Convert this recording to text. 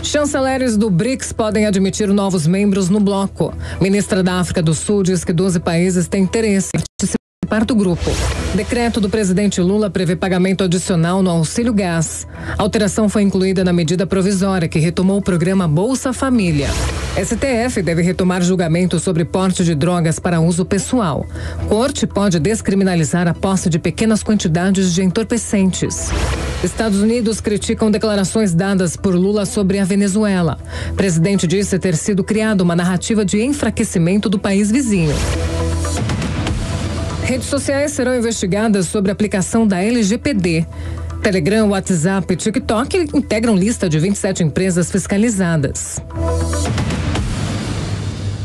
Chanceleres do BRICS podem admitir novos membros no bloco. Ministra da África do Sul diz que 12 países têm interesse em participar do grupo. Decreto do presidente Lula prevê pagamento adicional no auxílio gás. A alteração foi incluída na medida provisória que retomou o programa Bolsa Família. STF deve retomar julgamento sobre porte de drogas para uso pessoal. Corte pode descriminalizar a posse de pequenas quantidades de entorpecentes. Estados Unidos criticam declarações dadas por Lula sobre a Venezuela. O presidente disse ter sido criada uma narrativa de enfraquecimento do país vizinho. Redes sociais serão investigadas sobre a aplicação da LGPD. Telegram, WhatsApp e TikTok integram lista de 27 empresas fiscalizadas.